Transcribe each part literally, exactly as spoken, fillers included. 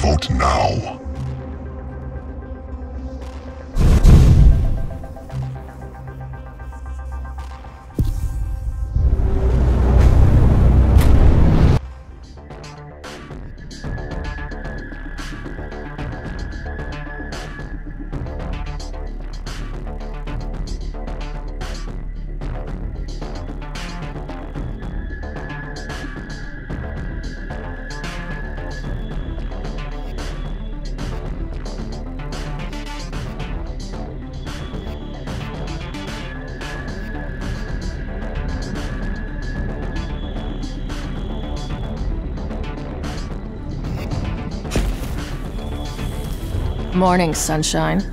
Vote now. Morning, sunshine.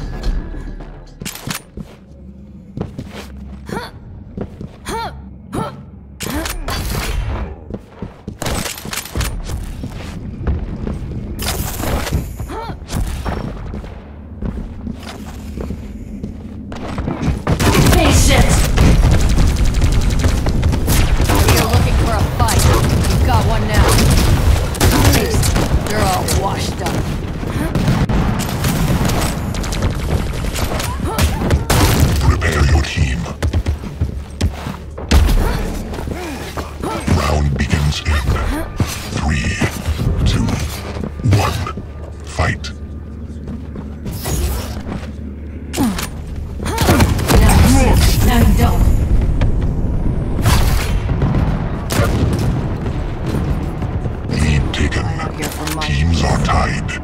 Teams are tied.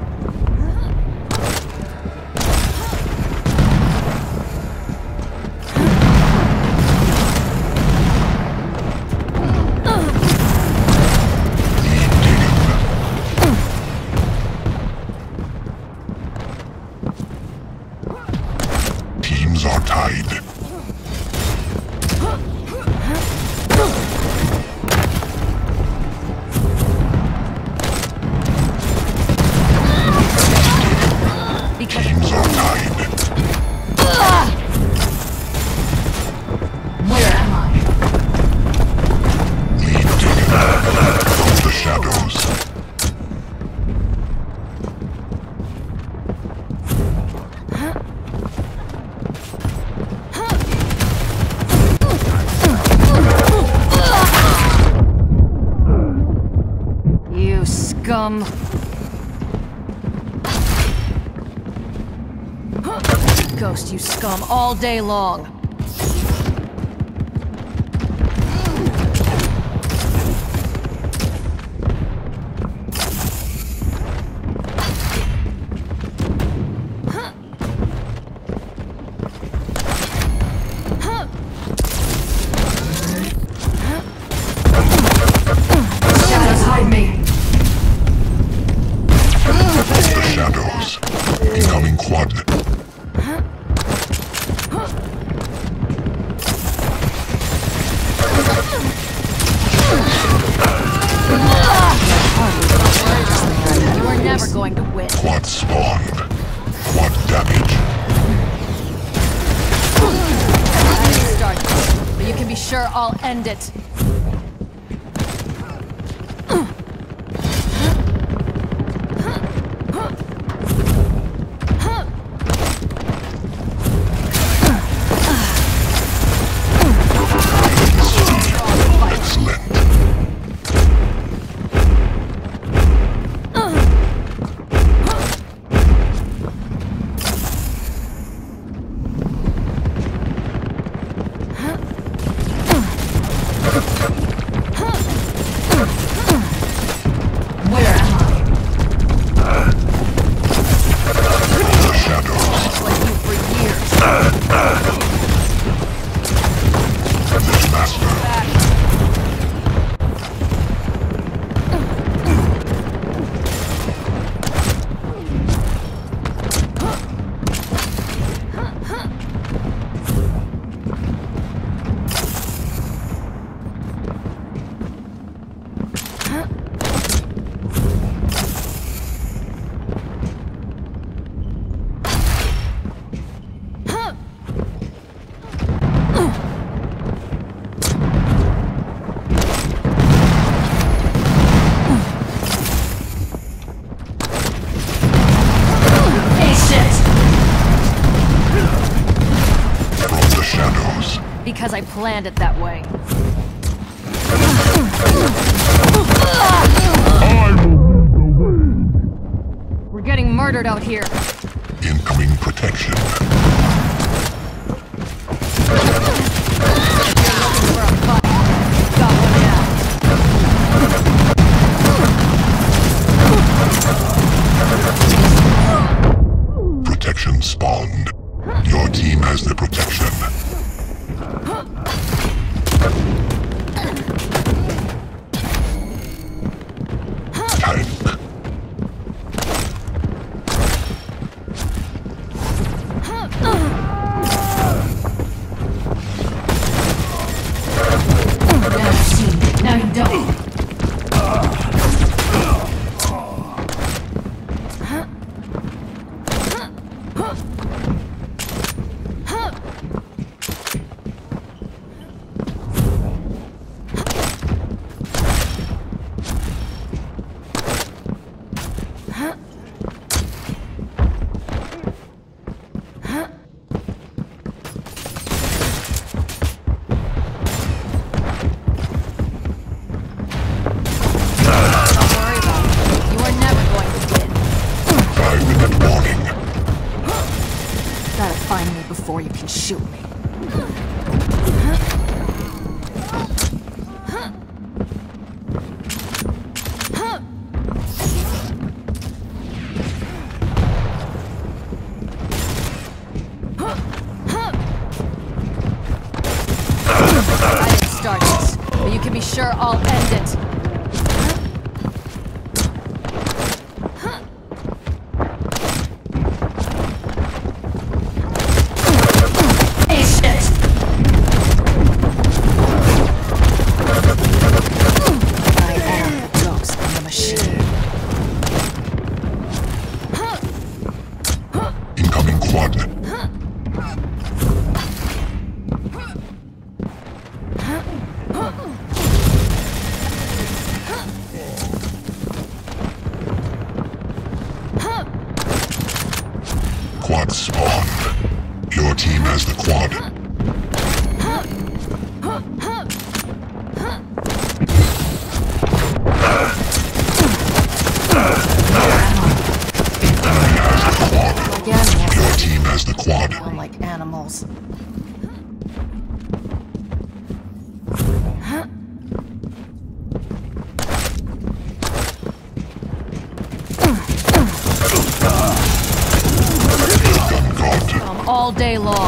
Teams are tied. Teams are tied. Where am I? Lead taken from the shadows. You scum. Ghost, you scum, all day long. Shadows, hide me. The shadows. Incoming quad. You are never going to win. Quad spawned. Quad damage. I didn't start this, but you can be sure I'll end it. Because I planned it that way. I will lead the way. We're getting murdered out here. Incoming protection. For a fight. Got one now. Protection spawned. Your team has the protection. Tank. Now you see. Now you don't. Find me before you can shoot me. I didn't start this, but you can be sure I'll end it. Incoming quad. Quad spawned. Your team has the quad. Your team has the quad. Like animals. Gun god. Um, all day long.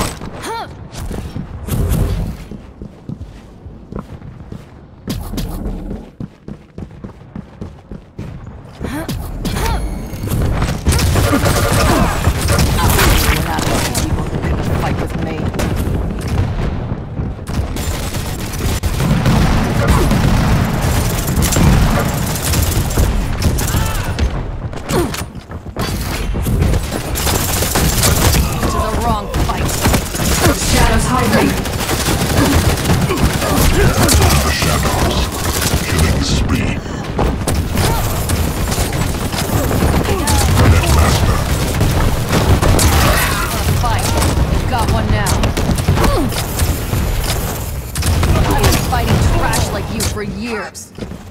The shadows. Killing spree. Netmaster. Fight. Got one now. I've been fighting trash like you for years.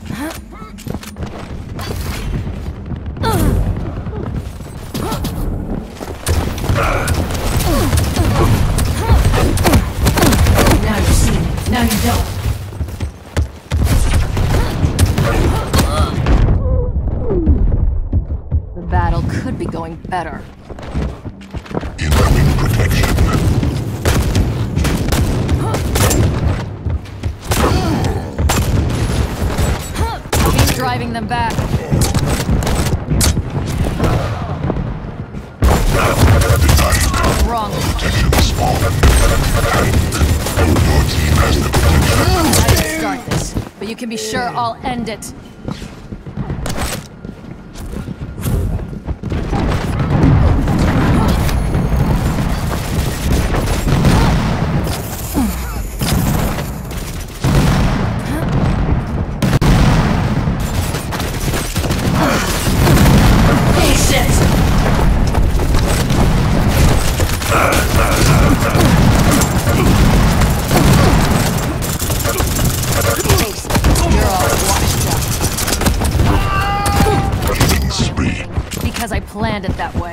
Now you see me. Now you don't. The battle could be going better. Incoming protection. Keep driving them back. Denied. Wrong. Protection spawned. Tank. Your team has the protection. I didn't start this, but you can be sure I'll end it. planned it that way.